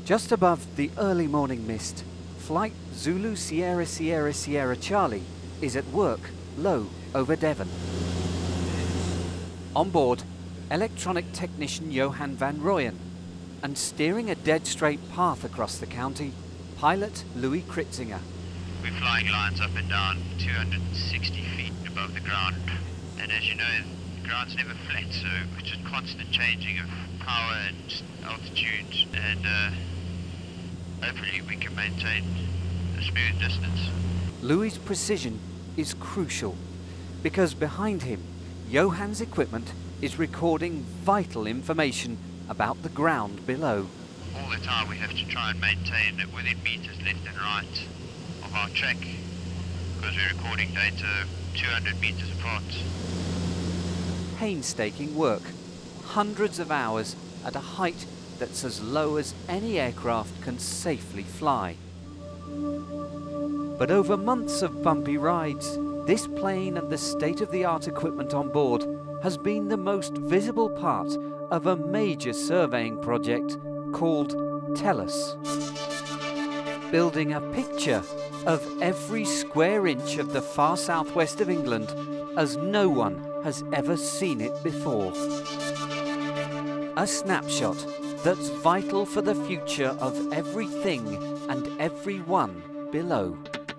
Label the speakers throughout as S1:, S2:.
S1: Just above the early morning mist, Flight Zulu Sierra Sierra Sierra Charlie is at work low over Devon. On board, electronic technician Johan van Rooyen, and steering a dead straight path across the county, pilot Louis Kritzinger.
S2: We're flying lines up and down 260 feet above the ground, and as you know, the ground's never flat, so it's just constant changing of power and altitude, and hopefully we can maintain a smooth distance.
S1: Louis' precision is crucial, because behind him, Johan's equipment is recording vital information about the ground below.
S2: All the time we have to try and maintain it within meters left and right of our track, because we're recording data 200 meters apart.
S1: Painstaking work, hundreds of hours at a height that's as low as any aircraft can safely fly. But over months of bumpy rides, this plane and the state-of-the-art equipment on board has been the most visible part of a major surveying project called Tellus. Building a picture of every square inch of the far southwest of England as no one has ever seen it before. A snapshot that's vital for the future of everything and everyone below.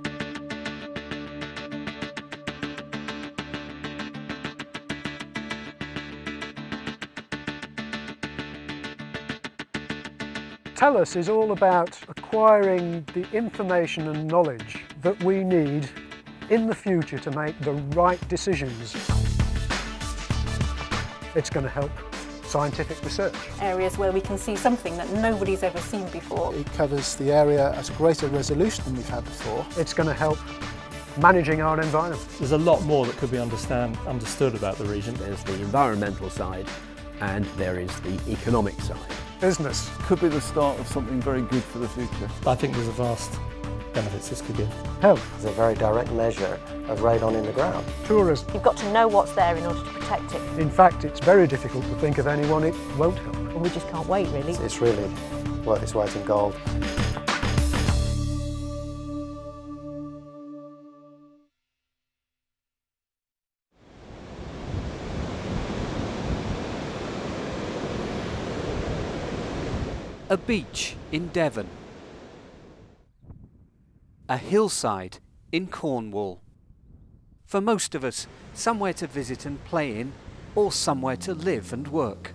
S3: Tellus is all about acquiring the information and knowledge that we need in the future to make the right decisions. It's going to help scientific research.
S4: Areas where we can see something that nobody's ever seen before.
S5: It covers the area at a greater resolution than we've had before.
S3: It's going to help managing our environment.
S6: There's a lot more that could be understood about the region.
S7: There's the environmental side and there is the economic side.
S3: Business.
S8: Could be the start of something very good for the future.
S6: I think there's a vast benefits this could give.
S3: Health.
S9: It's a very direct measure of radon in the ground.
S3: Tourism.
S4: You've got to know what's there in order to protect it.
S3: In fact, it's very difficult to think of anyone it won't help.
S4: And we just can't wait, really.
S9: It's really worth its weight in gold.
S1: A beach in Devon. A hillside in Cornwall. For most of us, somewhere to visit and play in, or somewhere to live and work.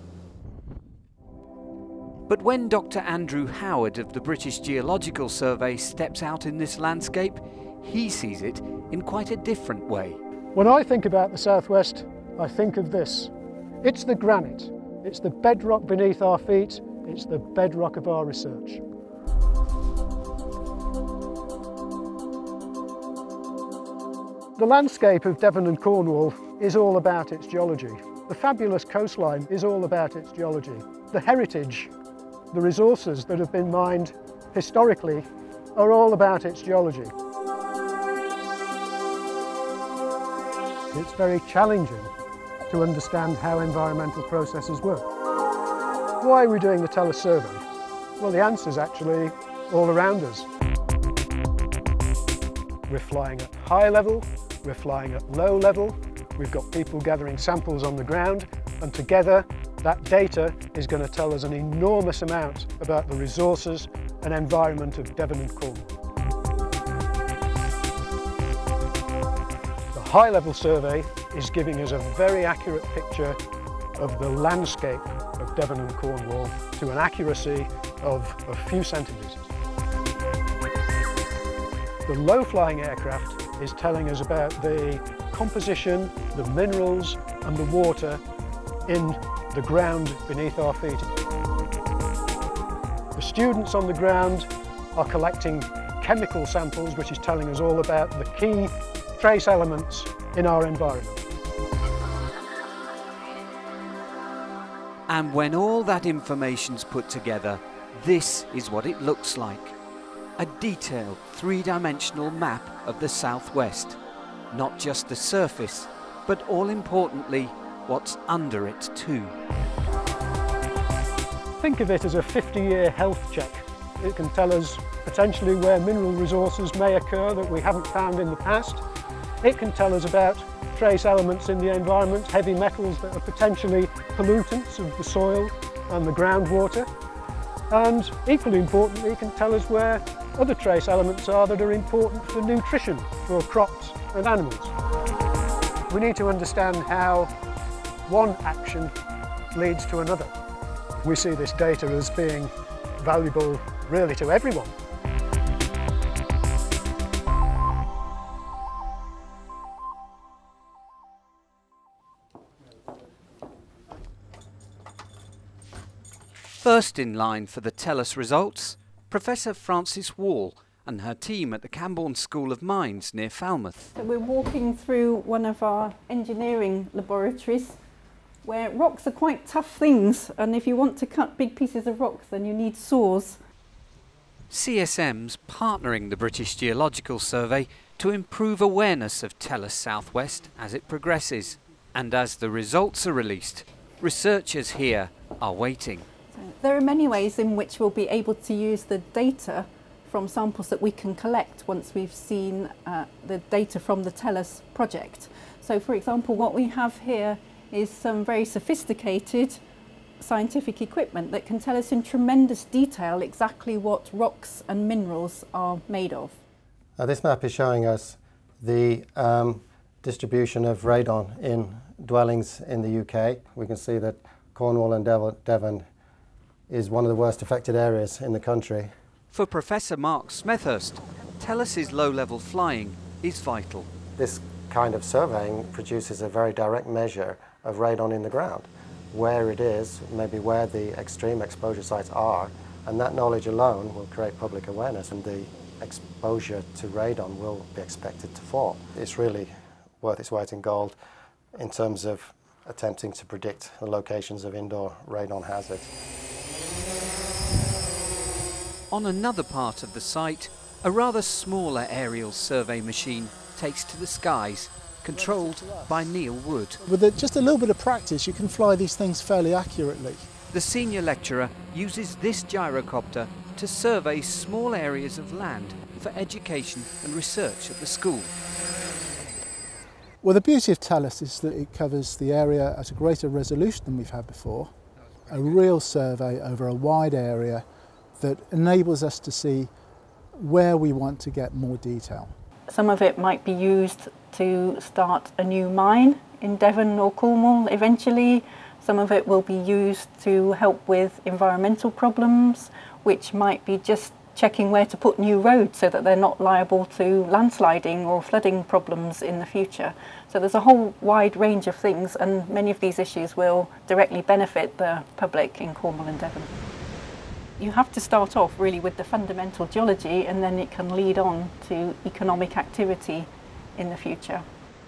S1: But when Dr. Andrew Howard of the British Geological Survey steps out in this landscape, he sees it in quite a different way.
S3: When I think about the southwest, I think of this. It's the granite. It's the bedrock beneath our feet. It's the bedrock of our research. The landscape of Devon and Cornwall is all about its geology. The fabulous coastline is all about its geology. The heritage, the resources that have been mined historically are all about its geology. It's very challenging to understand how environmental processes work. Why are we doing the Tellus survey? Well, the answer's actually all around us. We're flying at high level, we're flying at low level, we've got people gathering samples on the ground, and together that data is going to tell us an enormous amount about the resources and environment of Devon and Cornwall. The high level survey is giving us a very accurate picture of the landscape of Devon and Cornwall to an accuracy of a few centimetres. The low-flying aircraft is telling us about the composition, the minerals and the water in the ground beneath our feet. The students on the ground are collecting chemical samples, which is telling us all about the key trace elements in our environment.
S1: And when all that information's put together, this is what it looks like. A detailed three-dimensional map of the southwest. Not just the surface, but all importantly, what's under it too.
S3: Think of it as a 50-year health check It can tell us potentially where mineral resources may occur that we haven't found in the past. It can tell us about trace elements in the environment, heavy metals that are potentially pollutants of the soil and the groundwater. And equally importantly, it can tell us where other trace elements are that are important for nutrition for crops and animals. We need to understand how one action leads to another. We see this data as being valuable really to everyone.
S1: First in line for the Tellus results, Professor Frances Wall and her team at the Camborne School of Mines near Falmouth.
S4: So we're walking through one of our engineering laboratories where rocks are quite tough things, and if you want to cut big pieces of rocks then you need saws.
S1: CSM's partnering the British Geological Survey to improve awareness of Tellus South West as it progresses. And as the results are released, researchers here are waiting.
S4: There are many ways in which we'll be able to use the data from samples that we can collect once we've seen the data from the Tellus project. So for example, what we have here is some very sophisticated scientific equipment that can tell us in tremendous detail exactly what rocks and minerals are made of.
S9: This map is showing us the distribution of radon in dwellings in the UK. We can see that Cornwall and Devon is one of the worst affected areas in the country.
S1: For Professor Mark Smethurst, Tellus's low-level flying is vital.
S9: This kind of surveying produces a very direct measure of radon in the ground, where it is, maybe where the extreme exposure sites are, and that knowledge alone will create public awareness, and the exposure to radon will be expected to fall. It's really worth its weight in gold in terms of attempting to predict the locations of indoor radon hazards.
S1: On another part of the site, a rather smaller aerial survey machine takes to the skies, controlled by Neil Wood.
S5: With just a little bit of practice, you can fly these things fairly accurately.
S1: The senior lecturer uses this gyrocopter to survey small areas of land for education and research at the school.
S5: Well, the beauty of Tellus is that it covers the area at a greater resolution than we've had before. A real survey over a wide area that enables us to see where we want to get more detail.
S4: Some of it might be used to start a new mine in Devon or Cornwall eventually. Some of it will be used to help with environmental problems, which might be just checking where to put new roads so that they're not liable to landsliding or flooding problems in the future. So there's a whole wide range of things, and many of these issues will directly benefit the public in Cornwall and Devon. You have to start off really with the fundamental geology, and then it can lead on to economic activity in the future.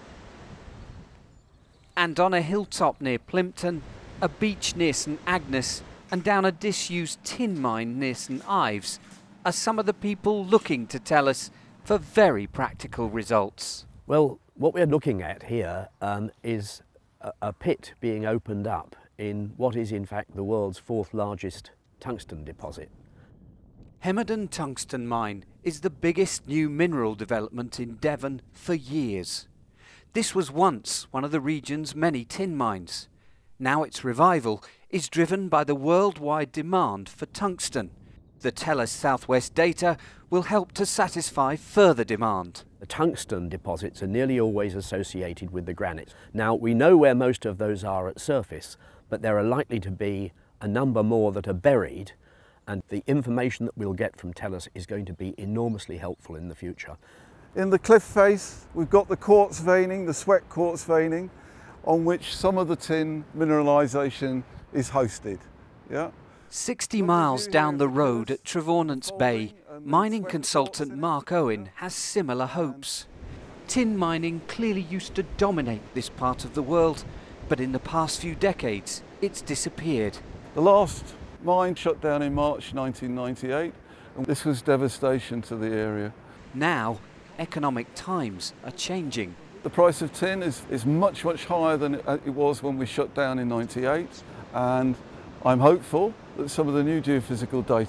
S1: And on a hilltop near Plympton, a beach near St Agnes, and down a disused tin mine near St Ives, are some of the people looking to Tellus for very practical results.
S7: Well, what we're looking at here is a pit being opened up in what is in fact the world's fourth largest tungsten deposit.
S1: Hemerdon Tungsten Mine is the biggest new mineral development in Devon for years. This was once one of the region's many tin mines. Now its revival is driven by the worldwide demand for tungsten. The Tellus South West data will help to satisfy further demand.
S7: The tungsten deposits are nearly always associated with the granites. Now, we know where most of those are at surface, but there are likely to be a number more that are buried, and the information that we'll get from Tellus is going to be enormously helpful in the future.
S8: In the cliff face, we've got the quartz veining, the sweat quartz veining, on which some of the tin mineralisation is hosted. Yeah?
S1: 60 miles down the road at Trevornance Bay, mining consultant Mark Owen has similar hopes. Tin mining clearly used to dominate this part of the world, but in the past few decades it's disappeared.
S8: The last mine shut down in March 1998, and this was devastation to the area.
S1: Now, economic times are changing.
S8: The price of tin is much, much higher than it was when we shut down in '98, and I'm hopeful that some of the new geophysical data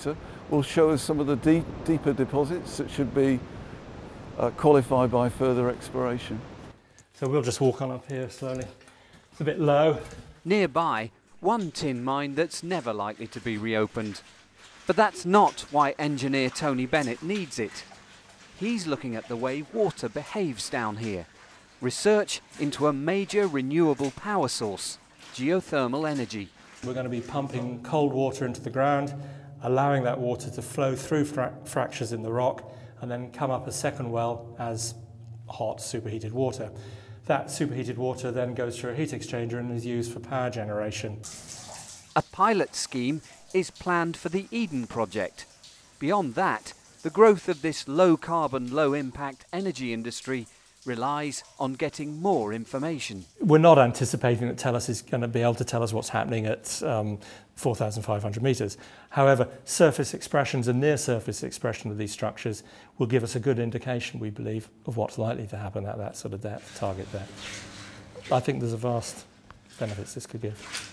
S8: will show us some of the deeper deposits that should be qualified by further exploration.
S6: So we'll just walk on up here slowly. It's a bit low.
S1: Nearby, one tin mine that's never likely to be reopened. But that's not why engineer Tony Bennett needs it. He's looking at the way water behaves down here. Research into a major renewable power source, geothermal energy.
S6: We're going to be pumping cold water into the ground, allowing that water to flow through fractures in the rock and then come up a second well as hot superheated water. That superheated water then goes through a heat exchanger and is used for power generation.
S1: A pilot scheme is planned for the Eden project. Beyond that, the growth of this low-carbon, low-impact energy industry relies on getting more information.
S6: We're not anticipating that Tellus is going to be able to tell us what's happening at 4,500 metres. However, surface expressions and near-surface expression of these structures will give us a good indication, we believe, of what's likely to happen at that sort of depth, target depth. I think there's a vast benefits this could give.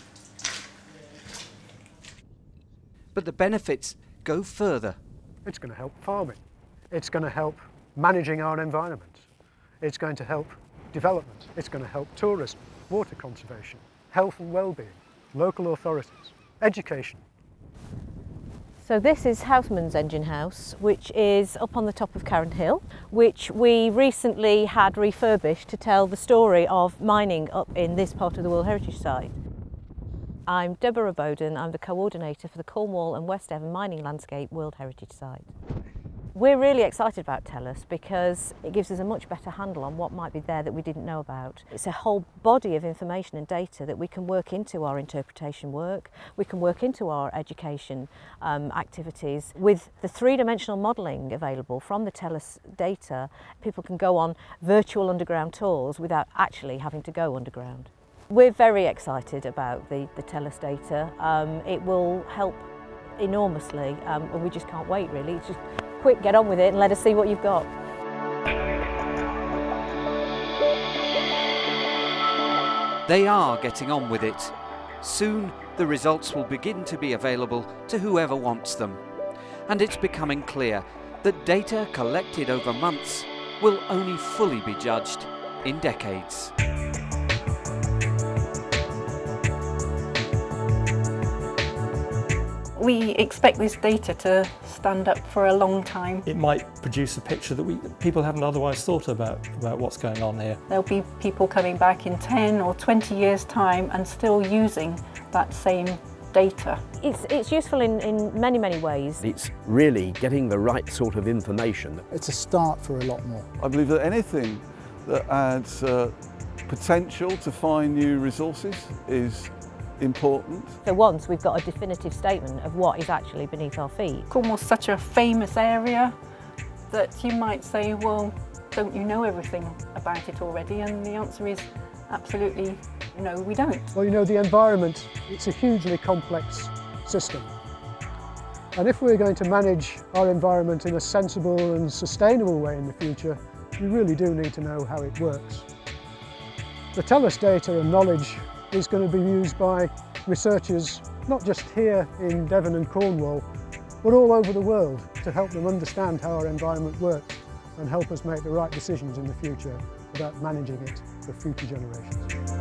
S1: But the benefits go further.
S3: It's going to help farming. It's going to help managing our environment. It's going to help development. It's going to help tourism, water conservation, health and well-being, local authorities, education.
S10: So this is Houseman's Engine House, which is up on the top of Carron Hill, which we recently had refurbished to tell the story of mining up in this part of the World Heritage Site. I'm Deborah Bowden, I'm the coordinator for the Cornwall and West Devon Mining Landscape World Heritage Site. We're really excited about Tellus because it gives us a much better handle on what might be there that we didn't know about. It's a whole body of information and data that we can work into our interpretation work, we can work into our education activities. With the three-dimensional modelling available from the Tellus data, people can go on virtual underground tours without actually having to go underground. We're very excited about the Tellus data. It will help enormously, and we just can't wait really. It's just quick, get on with it and let us see what you've got.
S1: They are getting on with it. Soon the results will begin to be available to whoever wants them. And it's becoming clear that data collected over months will only fully be judged in decades.
S4: We expect this data to stand up for a long time.
S6: It might produce a picture that people haven't otherwise thought about what's going on here.
S4: There'll be people coming back in 10 or 20 years' time and still using that same data.
S10: It's useful in many, many ways.
S7: It's really getting the right sort of information.
S5: It's a start for a lot more.
S8: I believe that anything that adds potential to find new resources is important.
S10: So once we've got a definitive statement of what is actually beneath our feet.
S4: Cornwall's such a famous area that you might say, well, don't you know everything about it already? And the answer is absolutely no, we don't.
S3: Well, you know, the environment, it's a hugely complex system. And if we're going to manage our environment in a sensible and sustainable way in the future, we really do need to know how it works. The Tellus data and knowledge is going to be used by researchers not just here in Devon and Cornwall, but all over the world to help them understand how our environment works and help us make the right decisions in the future about managing it for future generations.